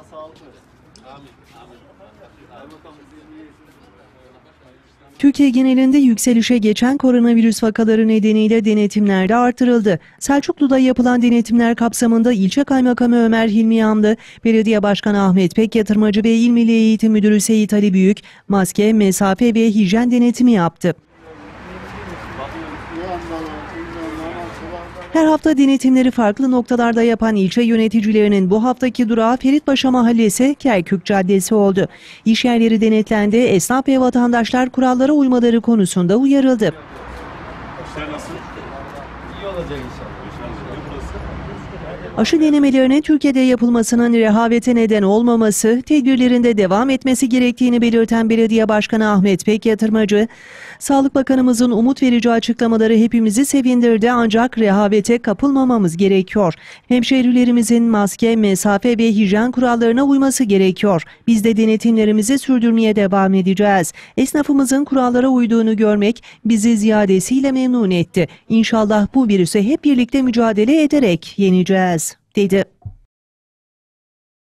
sağlık versin. Amin. Türkiye genelinde yükselişe geçen koronavirüs vakaları nedeniyle denetimler de artırıldı. Selçuklu'da yapılan denetimler kapsamında ilçe kaymakamı Ömer Hilmi Yanlı, belediye başkanı Ahmet Pekyatırmacı ve İl Milli Eğitim Müdürü Seyit Ali Büyük, maske, mesafe ve hijyen denetimi yaptı. Her hafta denetimleri farklı noktalarda yapan ilçe yöneticilerinin bu haftaki durağı Feritpaşa Mahallesi Kerkük Caddesi oldu. İş yerleri denetlendi, esnaf ve vatandaşlar kurallara uymaları konusunda uyarıldı. İşler nasıl? İyi olacak inşallah. Aşı denemelerinin Türkiye'de yapılmasının rehavete neden olmaması, tedbirlerinde devam etmesi gerektiğini belirten Belediye Başkanı Ahmet Pekyatırmacı, Sağlık Bakanımızın umut verici açıklamaları hepimizi sevindirdi ancak rehavete kapılmamamız gerekiyor. Hemşehrilerimizin maske, mesafe ve hijyen kurallarına uyması gerekiyor. Biz de denetimlerimizi sürdürmeye devam edeceğiz. Esnafımızın kurallara uyduğunu görmek bizi ziyadesiyle memnun etti. İnşallah bu virüse hep birlikte mücadele ederek yeneceğiz, dedi.